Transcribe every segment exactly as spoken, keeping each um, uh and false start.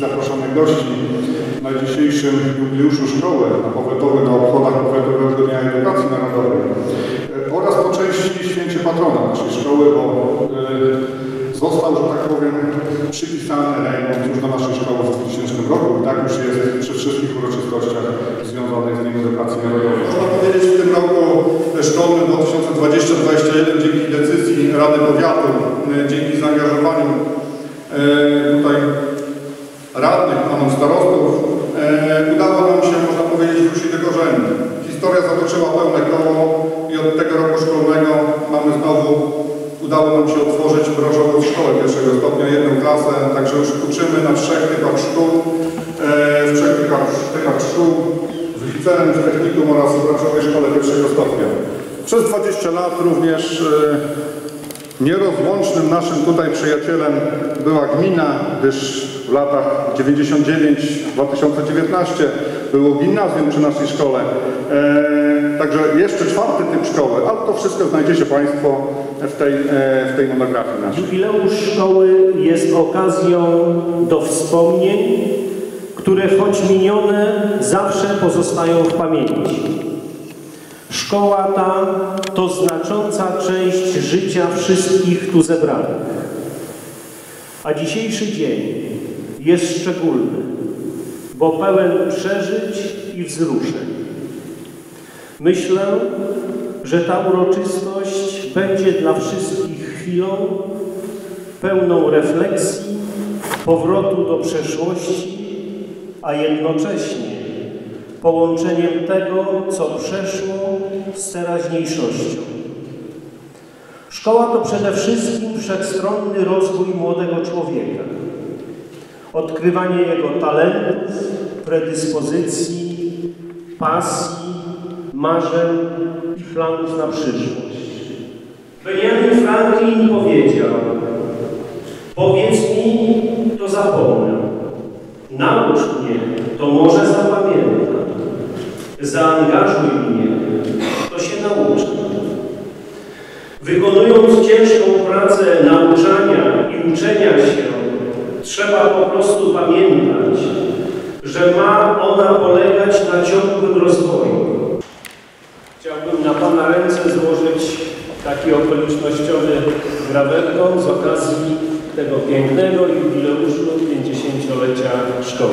zaproszonych gości na dzisiejszym jubileuszu szkoły, na powiatowym, na obchodach Powiatowego Dnia Edukacji Narodowej oraz po części święcie patrona naszej szkoły, bo y, został, że tak powiem, przypisany rejmont już do naszej szkoły w dwutysięcznym roku i tak już jest przy wszystkich uroczystościach związanych z Dniem Edukacji Narodowej. Można powiedzieć, w tym roku szkolnym dwa tysiące dwudziestym do dwudziestego pierwszego dzięki decyzji Rady Powiatu, dzięki zaangażowaniu y, tutaj radnych, panów starostów, y, udało nam się, można powiedzieć, wrócić do korzeni. Historia zatoczyła pełne koło i od tego roku szkolnego mamy znowu, udało nam się otworzyć w Brożowie szkołę pierwszego stopnia, jedną klasę, także już uczymy na trzech typach szkół, w trzech typach, typach szkół, w liceum, w technikum oraz w Brożowej szkole pierwszego stopnia. Przez dwadzieścia lat również nierozłącznym naszym tutaj przyjacielem była gmina, gdyż w latach dziewięćdziesiątym dziewiątym do dwa tysiące dziewiętnastego było gimnazjum przy naszej szkole. E, także jeszcze czwarty typ szkoły, ale to wszystko znajdziecie Państwo w tej, e, w tej monografii naszej. Jubileusz szkoły jest okazją do wspomnień, które choć minione, zawsze pozostają w pamięci. Szkoła ta to znacząca część życia wszystkich tu zebranych. A dzisiejszy dzień jest szczególny, bo pełen przeżyć i wzruszeń. Myślę, że ta uroczystość będzie dla wszystkich chwilą pełną refleksji, powrotu do przeszłości, a jednocześnie połączeniem tego, co przeszło, z teraźniejszością. Szkoła to przede wszystkim wszechstronny rozwój młodego człowieka, odkrywanie jego talentów, predyspozycji, pasji, marzeń i planów na przyszłość. Benjamin Franklin powiedział: powiedz mi, to zapomnę. Naucz mnie, to może zapamiętam. Zaangażuj mnie, to się nauczę. Wykonując ciężką pracę nauczania i uczenia się, trzeba po prostu pamiętać, że ma ona polegać na ciągłym rozwoju. Chciałbym na Pana ręce złożyć taki okolicznościowy grawerką z okazji tego pięknego jubileuszu pięćdziesięciolecia szkoły.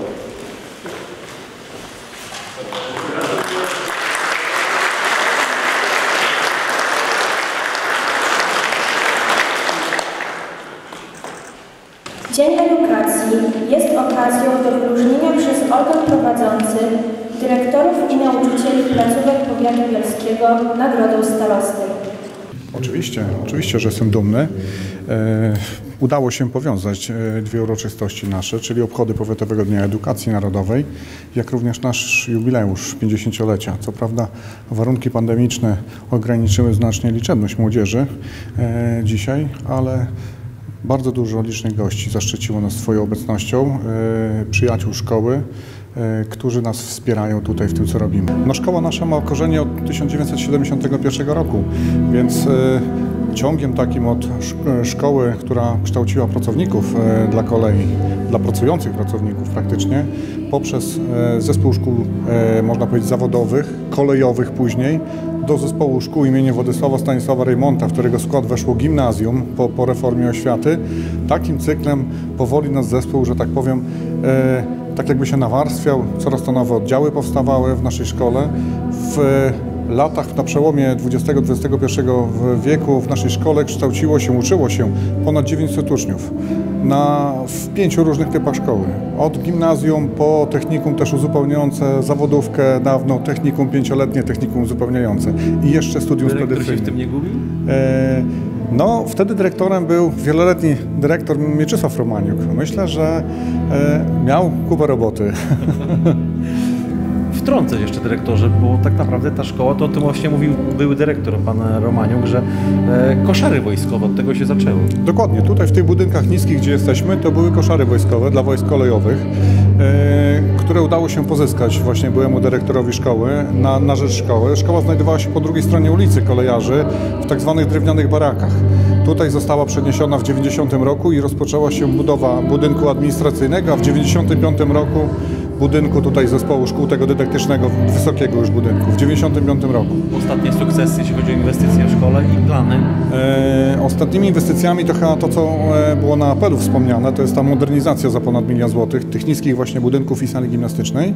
Dzień Edukacji jest okazją do wyróżnienia przez organ prowadzący dyrektorów i nauczycieli placówek powiatu bielskiego nagrodą starosty. Oczywiście, oczywiście, że jestem dumny. E, udało się powiązać dwie uroczystości nasze, czyli obchody Powiatowego Dnia Edukacji Narodowej, jak również nasz jubileusz pięćdziesięciolecia. Co prawda warunki pandemiczne ograniczyły znacznie liczebność młodzieży e, dzisiaj, ale bardzo dużo licznych gości zaszczyciło nas swoją obecnością, e, przyjaciół szkoły, e, którzy nas wspierają tutaj w tym, co robimy. No, szkoła nasza ma korzenie od tysiąc dziewięćset siedemdziesiątego pierwszego roku, więc e, ciągiem takim od szkoły, która kształciła pracowników e, dla kolei, dla pracujących pracowników praktycznie, poprzez e, zespół szkół, e, można powiedzieć, zawodowych, kolejowych później, do zespołu szkół imienia Władysława Stanisława Rejmonta, w którego skład weszło gimnazjum po, po reformie oświaty. Takim cyklem powoli nasz zespół, że tak powiem, e, tak jakby się nawarstwiał, coraz to nowe oddziały powstawały w naszej szkole. W latach na przełomie dwudziestego do dwudziestego pierwszego wieku w naszej szkole kształciło się, uczyło się ponad dziewięćset uczniów na, w pięciu różnych typach szkoły. Od gimnazjum po technikum też uzupełniające, zawodówkę dawno, technikum pięcioletnie, technikum uzupełniające i jeszcze studium tradycyjne. tradycyjne. Się w tym nie gubił? E, no, wtedy dyrektorem był wieloletni dyrektor Mieczysław Romaniuk. Myślę, że e, miał kupę roboty. Wtrącę jeszcze, dyrektorze, bo tak naprawdę ta szkoła, to o tym właśnie mówił były dyrektor, pan Romaniuk, że e, koszary wojskowe, od tego się zaczęły. Dokładnie, tutaj w tych budynkach niskich, gdzie jesteśmy, to były koszary wojskowe dla wojsk kolejowych, e, które udało się pozyskać właśnie byłemu dyrektorowi szkoły na, na rzecz szkoły. Szkoła znajdowała się po drugiej stronie ulicy Kolejarzy w tak zwanych drewnianych barakach. tutaj została przeniesiona w dziewięćdziesiątym roku i rozpoczęła się budowa budynku administracyjnego, a w dziewięćdziesiątym piątym roku budynku tutaj zespołu szkół tego dydaktycznego, wysokiego już budynku, w dziewięćdziesiątym piątym roku. Ostatnie sukcesy, jeśli chodzi o inwestycje w szkole i plany? E, ostatnimi inwestycjami to chyba to, co e, było na apelu wspomniane, to jest ta modernizacja za ponad milion złotych tych niskich właśnie budynków i sali gimnastycznej.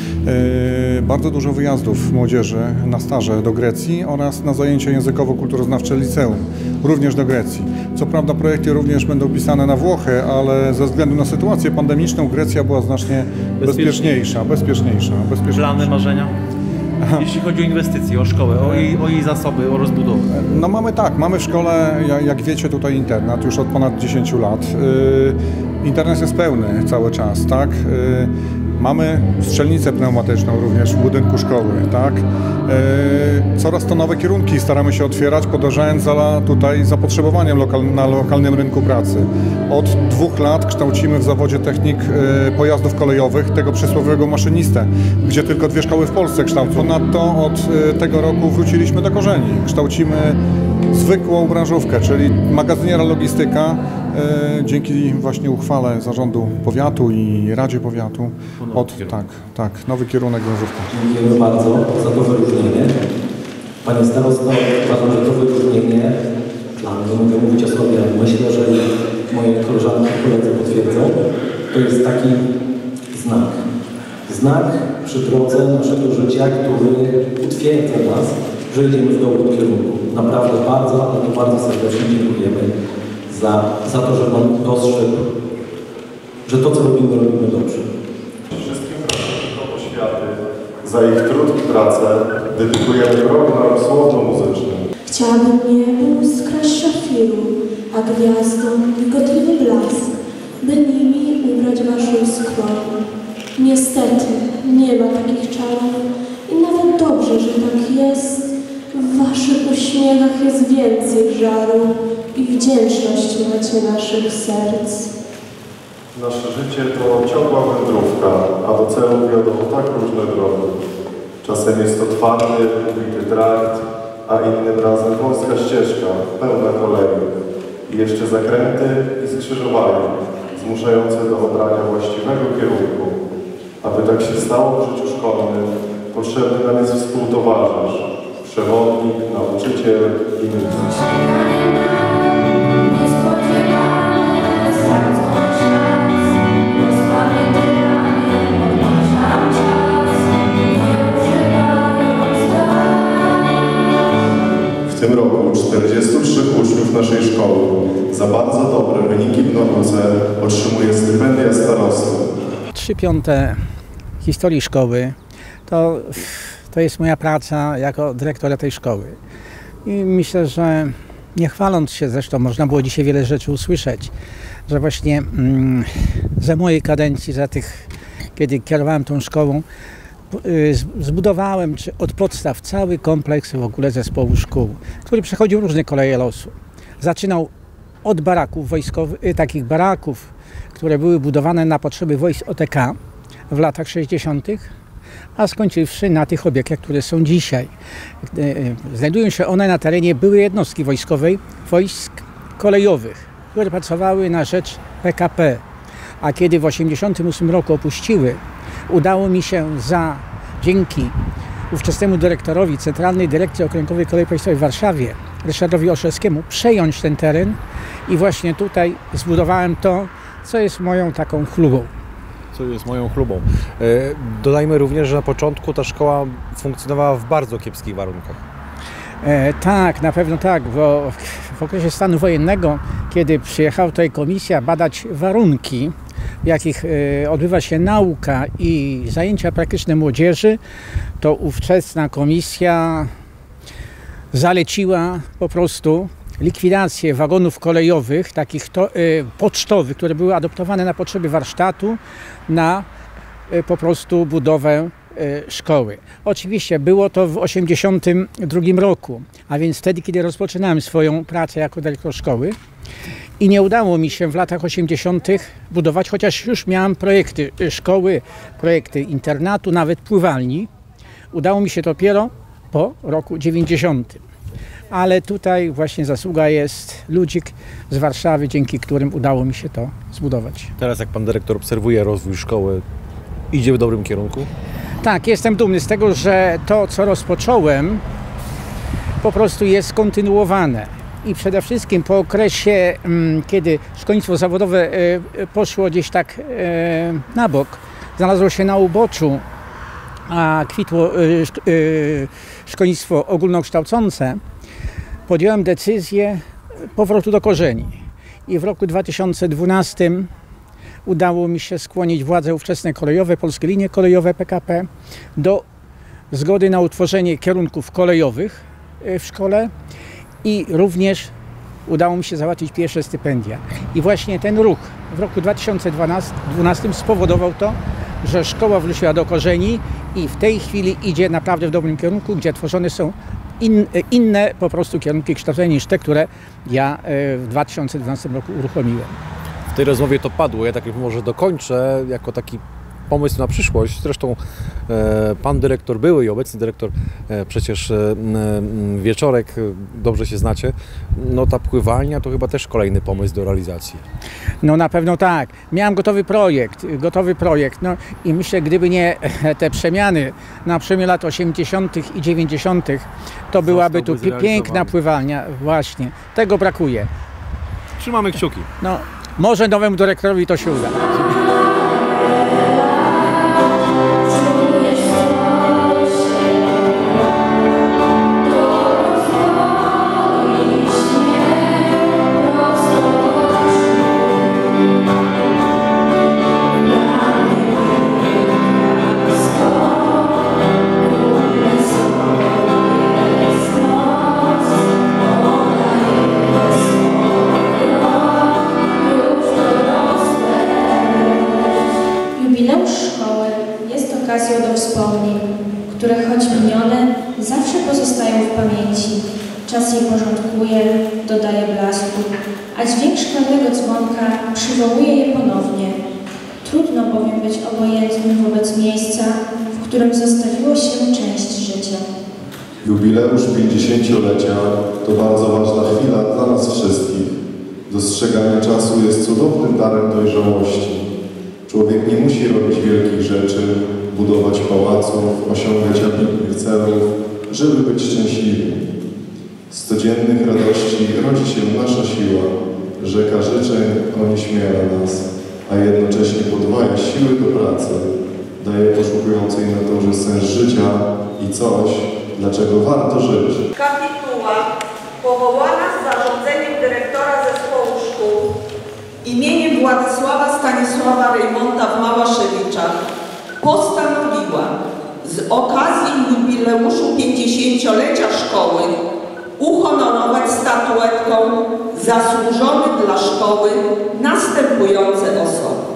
E, bardzo dużo wyjazdów młodzieży na staże do Grecji oraz na zajęcia językowo-kulturoznawcze liceum, również do Grecji. Co prawda projekty również będą pisane na Włochy, ale ze względu na sytuację pandemiczną Grecja była znacznie bezpieczniejsza, bezpieczniejsza, bezpieczniejsza. Plany, marzenia? Jeśli chodzi o inwestycje, o szkołę, o jej, o jej zasoby, o rozbudowę. No mamy tak, mamy w szkole, jak wiecie, tutaj internat już od ponad dziesięciu lat. Yy, internet jest pełny cały czas, tak? Yy, mamy strzelnicę pneumatyczną również w budynku szkoły, tak? Yy, coraz to nowe kierunki staramy się otwierać, podążając za tutaj zapotrzebowaniem lokal, na lokalnym rynku pracy. Od dwóch lat kształcimy w zawodzie technik yy, pojazdów kolejowych tego przysłowiowego maszynistę, gdzie tylko dwie szkoły w Polsce kształcą. Ponadto od yy, tego roku wróciliśmy do korzeni. Kształcimy zwykłą branżówkę, czyli magazyniera logistyka, yy, dzięki właśnie uchwale Zarządu Powiatu i Radzie Powiatu. Od, tak, tak, nowy kierunek branżówka. Dziękujemy bardzo za to wyróżnienie. Panie starosto, uważam, że to wyróżnienie, dla mnie, mogę mówić o sobie, myślę, że moje koleżanki i koledzy potwierdzą, to jest taki znak. Znak przy drodze naszego życia, który utwierdza nas, że idziemy w dobrym kierunku. Naprawdę bardzo, ale to bardzo serdecznie dziękujemy za, za to, że Pan dostrzegł, że to, co robimy, robimy dobrze. Wszystkim pracownikom oświaty za ich trud i pracę dedykujemy program słowno-muzyczny. Chciałabym niebem skraść szafiru, a gwiazdom migotliwy blask, by nimi ubrać waszą skroń. Niestety, nie ma takich czarów i nawet dobrze, że tak jest. W waszych uśmiechach jest więcej żaru i wdzięczność macie naszych serc. Nasze życie to ciągła wędrówka, a do celu wiodą tak różne drogi. Czasem jest to twardy, ubity trakt, a innym razem wąska ścieżka, pełna kolei. I jeszcze zakręty i skrzyżowania, zmuszające do obrania właściwego kierunku. Aby tak się stało w życiu szkolnym, potrzebny nam jest współtowarzysz, przewodnik, nauczyciel i mistrz. W tym roku czterdziestu trzech uczniów naszej szkoły za bardzo dobre wyniki w nauce otrzymuje stypendia starosty. trzy piąte historii szkoły to, to jest moja praca jako dyrektora tej szkoły. I myślę, że nie chwaląc się, zresztą można było dzisiaj wiele rzeczy usłyszeć, że właśnie mm, za mojej kadencji, za tych, kiedy kierowałem tą szkołą, zbudowałem czy od podstaw cały kompleks w ogóle zespołu szkół, który przechodził różne koleje losu. Zaczynał od baraków wojskowych, takich baraków, które były budowane na potrzeby wojsk O T K w latach sześćdziesiątych, a skończywszy na tych obiektach, które są dzisiaj. Znajdują się one na terenie byłej jednostki wojskowej, wojsk kolejowych, które pracowały na rzecz P K P, a kiedy w tysiąc dziewięćset osiemdziesiątym ósmym roku opuściły, udało mi się za, dzięki ówczesnemu dyrektorowi Centralnej Dyrekcji Okręgowej Kolei Państwowej w Warszawie, Ryszardowi Olszewskiemu, przejąć ten teren i właśnie tutaj zbudowałem to, co jest moją taką chlubą. Co jest moją chlubą. Dodajmy również, że na początku ta szkoła funkcjonowała w bardzo kiepskich warunkach. E, tak, na pewno tak, bo w okresie stanu wojennego, kiedy przyjechała tutaj komisja badać warunki, w jakich e, odbywa się nauka i zajęcia praktyczne młodzieży, to ówczesna komisja zaleciła po prostu likwidację wagonów kolejowych, takich to, y, pocztowych, które były adoptowane na potrzeby warsztatu, na y, po prostu budowę y, szkoły. Oczywiście było to w tysiąc dziewięćset osiemdziesiątym drugim roku, a więc wtedy, kiedy rozpoczynałem swoją pracę jako dyrektor szkoły i nie udało mi się w latach osiemdziesiątych budować, chociaż już miałem projekty szkoły, projekty internatu, nawet pływalni. Udało mi się dopiero po roku dziewięćdziesiątym. ale tutaj właśnie zasługa jest ludzi z Warszawy, dzięki którym udało mi się to zbudować. Teraz jak pan dyrektor obserwuje rozwój szkoły, idzie w dobrym kierunku? Tak, jestem dumny z tego, że to, co rozpocząłem, po prostu jest kontynuowane. I przede wszystkim po okresie, kiedy szkolnictwo zawodowe poszło gdzieś tak na bok, znalazło się na uboczu, a kwitło szkolnictwo ogólnokształcące, podjąłem decyzję powrotu do korzeni. I w roku dwa tysiące dwunastym udało mi się skłonić władze ówczesne kolejowe, Polskie Linie Kolejowe P K P do zgody na utworzenie kierunków kolejowych w szkole i również udało mi się załatwić pierwsze stypendia. I właśnie ten ruch w roku dwa tysiące dwunastym spowodował to, że szkoła wróciła do korzeni i w tej chwili idzie naprawdę w dobrym kierunku, gdzie tworzone są in, inne po prostu kierunki kształcenia niż te, które ja w dwa tysiące dwunastym roku uruchomiłem. W tej rozmowie to padło, ja tak może dokończę jako taki pomysł na przyszłość. Zresztą e, pan dyrektor, były i obecny dyrektor, e, przecież e, Wieczorek, dobrze się znacie, no ta pływalnia to chyba też kolejny pomysł do realizacji. No na pewno tak. Miałem gotowy projekt, gotowy projekt, no i myślę, gdyby nie te przemiany na przełomie lat osiemdziesiątych i dziewięćdziesiątych, to byłaby tu piękna pływalnia. Właśnie, tego brakuje. Trzymamy kciuki. No, może nowemu dyrektorowi to się uda. Jubileusz szkoły jest okazją do wspomnień, które choć minione, zawsze pozostają w pamięci. Czas je porządkuje, dodaje blasku, a dźwięk szkolnego dzwonka przywołuje je ponownie. Trudno bowiem być obojętnym wobec miejsca, w którym zostawiło się część życia. Jubileusz pięćdziesięciolecia to bardzo ważna chwila dla nas wszystkich. Dostrzeganie czasu jest cudownym darem dojrzałości. Człowiek nie musi robić wielkich rzeczy, budować pałaców, osiągać ambitnych celów, żeby być szczęśliwym. Z codziennych radości rodzi się nasza siła, rzeka życzeń onieśmiela nas, a jednocześnie podwaja siły do pracy, daje poszukującej na torze sens życia i coś, dlaczego warto żyć. Kapituła powołana z zarządzeniem dyrektora zespołu szkół imieniem Władysława Stanisława Rejmonta w Małaszewiczach postanowiła z okazji jubileuszu pięćdziesięciolecia szkoły uhonorować statuetką zasłużony dla szkoły następujące osoby.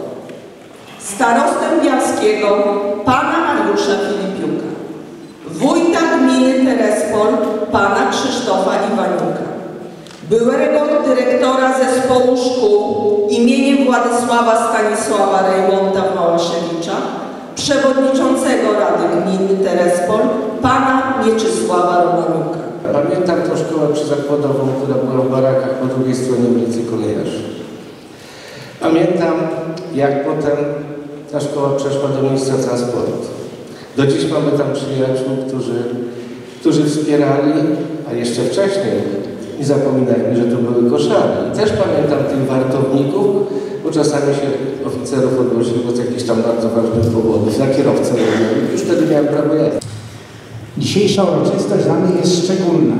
Starostę Bialskiego pana Mariusza Filipiuka, wójta gminy Terespol pana Krzysztofa Iwaniuka, byłego dyrektora zespołu szkół imieniem Władysława Stanisława Rejmonta w Małaszewiczach, przewodniczącego Rady Gminy Terespol pana Mieczysława Romaniuka. Pamiętam tą szkołę przyzakładową, która była w barakach po drugiej stronie ulicy Kolejarzy. Pamiętam, jak potem ta szkoła przeszła do miejsca transportu. Do dziś mamy tam przyjaciół, którzy, którzy wspierali, a jeszcze wcześniej, nie zapominajmy, że to były koszary. I też pamiętam tych wartowników, bo czasami się oficerów odnosiło z jakichś tam bardzo ważnych powodów. Na kierowcę już wtedy miałem prawo jazdy. Dzisiejsza uroczystość dla mnie jest szczególna,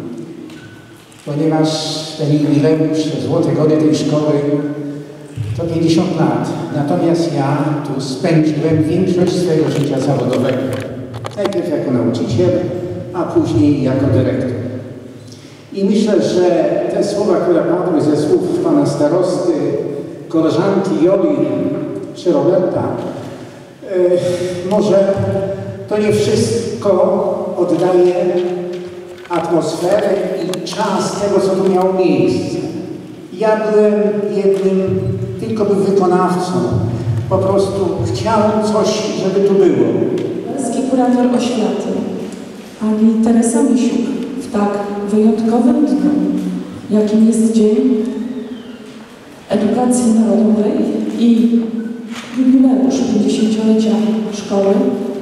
ponieważ ten jubileusz, złote gody tej szkoły to pięćdziesiąt lat. Natomiast ja tu spędziłem większość swojego życia zawodowego. Najpierw jako nauczyciel, a później jako dyrektor. I myślę, że te słowa, które padły ze słów pana starosty, koleżanki Joli czy Roberta, yy, może to nie wszystko oddaje atmosferę i czas tego, co tu miało miejsce. Ja byłem jednym tylko wykonawcą. Po prostu chciałem coś, żeby tu było. Polski kurator oświaty, pani Teresa Misiuk, w tak wyjątkowym dniu, jakim jest Dzień Edukacji Narodowej i jubileusz pięćdziesięciolecia szkoły,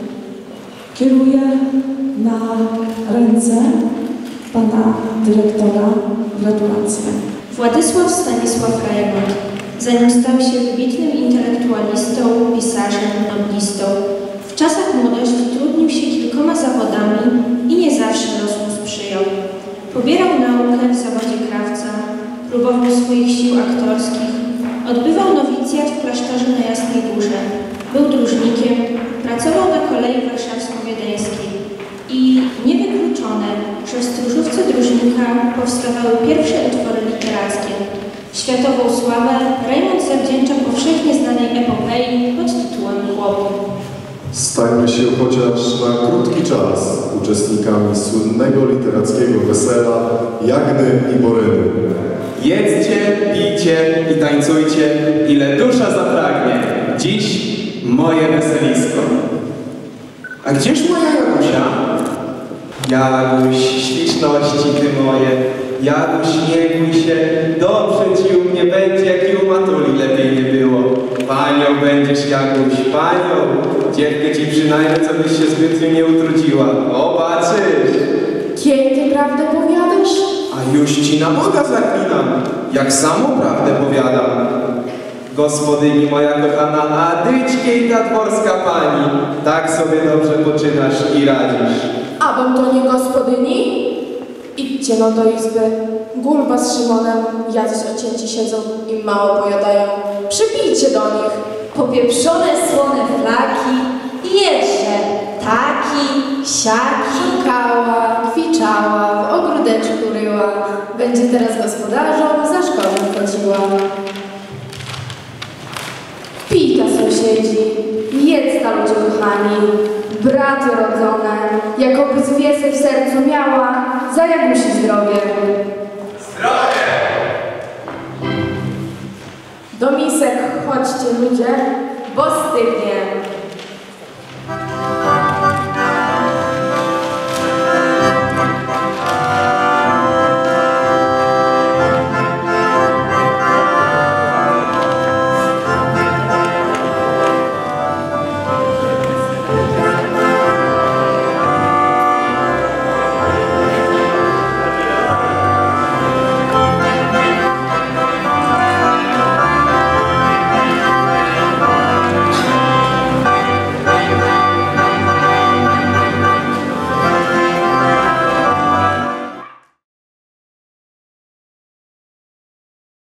kieruję na ręce pana dyrektora gratulacje. Władysław Stanisław Rejmont, zanim stał się wybitnym intelektualistą, pisarzem, noblistą, w czasach młodości trudnił się kilkoma zawodami i nie zawsze los mu sprzyjał. Pobierał naukę w zawodzie krawca, próbował swoich sił aktorskich, odbywał nowicjat w klasztorze na Jasnej Górze, był dróżnikiem, pracował na kolei warszawsko-wiedeńskiej i niewykluczone, że w stróżówce dróżnika powstawały pierwsze utwory literackie. Światową sławę Rejmont zawdzięcza powszechnie znanej epopei pod tytułem Chłopu. Stańmy się chociaż na krótki czas uczestnikami słynnego literackiego wesela Jagny i Boryny. Jedzcie, pijcie i tańcujcie, ile dusza zapragnie. Dziś moje weselisko. A gdzież moja Jagusia? Jaguś, śliczności ty moje, Jaguś, nie bój się, dobrze ci u mnie będzie, jak i u matuli lepiej nie było. Panią będziesz, Jaguś, panią, dziewkę ci przynajmniej, co byś się zbytnio nie utrudziła. Zobaczysz. Kiedy ty prawdę powiadasz? A już ci na Boga zaklinam, jak samą prawdę powiadam. Gospodyni moja kochana, a dyćkiej ta dworska pani, tak sobie dobrze poczynasz i radzisz. Abym to nie gospodyni? Idźcie no do izby. Gulba z Szymonem, jacyś ocięci siedzą i mało pojadają. Przybijcie do nich. Popieprzone słone flaki i jeszcze taki, siaki. Szukała, kwiczała, w ogródeczku ryła. Będzie teraz gospodarzą, za szkołą chodziła. Pij ta sąsiedzi, jedz ta ludzie kochani, braty rodzone, jakoby zwiesę w sercu miała, za Jagusi zdrowie. Zdrowie! Do misek chodźcie ludzie, bo stygnie